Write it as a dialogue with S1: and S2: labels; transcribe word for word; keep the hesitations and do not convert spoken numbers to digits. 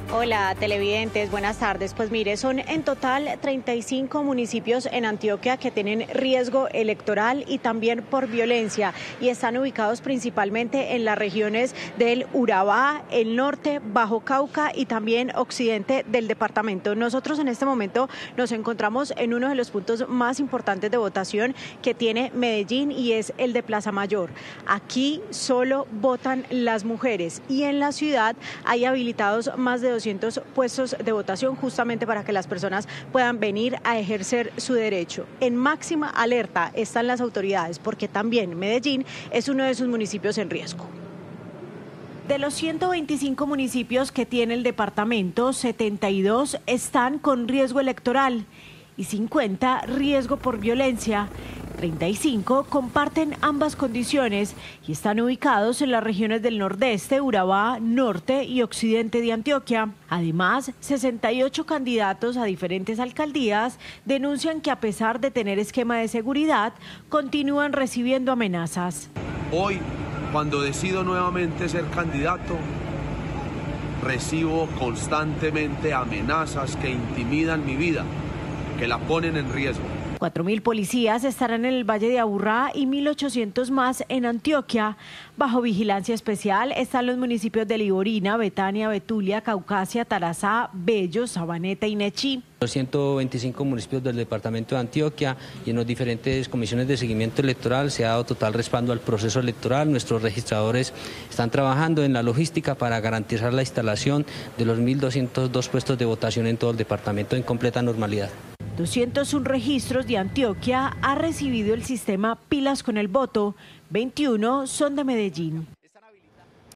S1: Hola, televidentes, buenas tardes. Pues mire, son en total treinta y cinco municipios en Antioquia que tienen riesgo electoral y también por violencia, y están ubicados principalmente en las regiones del Urabá, el norte, Bajo Cauca y también occidente del departamento. Nosotros en este momento nos encontramos en uno de los puntos más importantes de votación que tiene Medellín, y es el de Plaza Mayor. Aquí solo votan las mujeres, y en la ciudad hay habilitados más de doscientos puestos de votación justamente para que las personas puedan venir a ejercer su derecho. En máxima alerta están las autoridades porque también Medellín es uno de sus municipios en riesgo. De los ciento veinticinco municipios que tiene el departamento, setenta y dos están con riesgo electoral y cincuenta riesgo por violencia. treinta y cinco comparten ambas condiciones y están ubicados en las regiones del nordeste, Urabá, norte y occidente de Antioquia. Además, sesenta y ocho candidatos a diferentes alcaldías denuncian que a pesar de tener esquema de seguridad, continúan recibiendo amenazas.
S2: Hoy, cuando decido nuevamente ser candidato, recibo constantemente amenazas que intimidan mi vida, que la ponen en riesgo.
S1: cuatro mil policías estarán en el Valle de Aburrá y mil ochocientos más en Antioquia. Bajo vigilancia especial están los municipios de Liborina, Betania, Betulia, Caucasia, Tarazá, Bello, Sabaneta y Nechí.
S3: Los ciento veinticinco municipios del departamento de Antioquia y en las diferentes comisiones de seguimiento electoral se ha dado total respaldo al proceso electoral. Nuestros registradores están trabajando en la logística para garantizar la instalación de los mil doscientos dos puestos de votación en todo el departamento en completa normalidad.
S1: doscientos uno registros de Antioquia ha recibido el sistema Pilas con el Voto, veintiuno son de Medellín.